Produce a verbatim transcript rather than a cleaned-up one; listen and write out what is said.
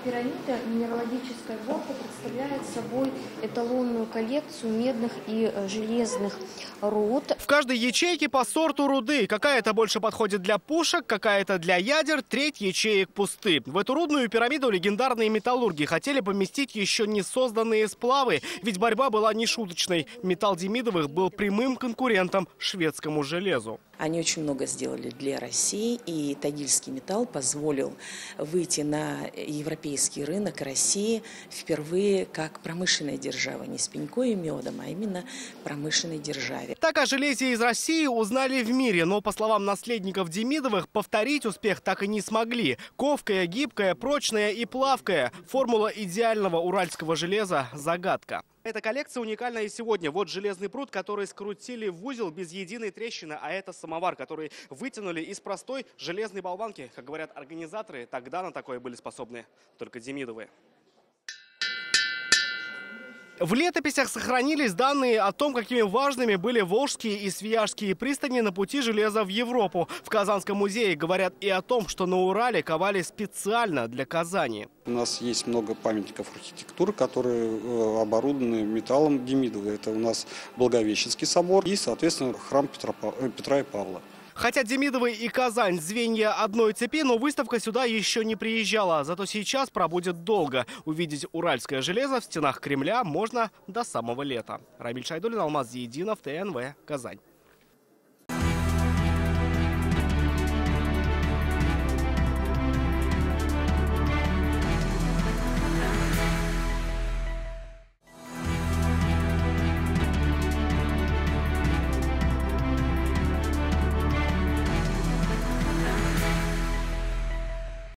пирамида минералогической горки представляет собой эталонную коллекцию медных и железных руд. В каждой ячейке по сорту руды. Какая-то больше подходит для пушек, какая-то для ядер, треть ячеек пусты. В эту рудную пирамиду легендарные металлурги хотели поместить еще не созданные сплавы, ведь борьба была нешуточной. Металл Демидовых был прямым конкурентом шведскому железу. Они очень много сделали для России, и Тагильский металл позволил выйти на европейский рынок России впервые как промышленная держава, не с пенькой и медом, а именно промышленной державе. Так о железе из России узнали в мире, но, по словам наследников Демидовых, повторить успех так и не смогли. Ковкое, гибкое, прочное и плавкое. Формула идеального уральского железа – загадка. Эта коллекция уникальна и сегодня. Вот железный пруд, который скрутили в узел без единой трещины, а это самовар, который вытянули из простой железной болванки. Как говорят организаторы, тогда на такое были способны только Демидовы. В летописях сохранились данные о том, какими важными были волжские и свияжские пристани на пути железа в Европу. В Казанском музее говорят и о том, что на Урале ковали специально для Казани. У нас есть много памятников архитектуры, которые оборудованы металлом Демидова. Это у нас Благовещенский собор и, соответственно, храм Петра, Петра и Павла. Хотя Демидовы и Казань – звенья одной цепи, но выставка сюда еще не приезжала. Зато сейчас пробудет долго. Увидеть уральское железо в стенах Кремля можно до самого лета. Рамиль Шайдуллин, Алмаз Зиединов, ТНВ, Казань.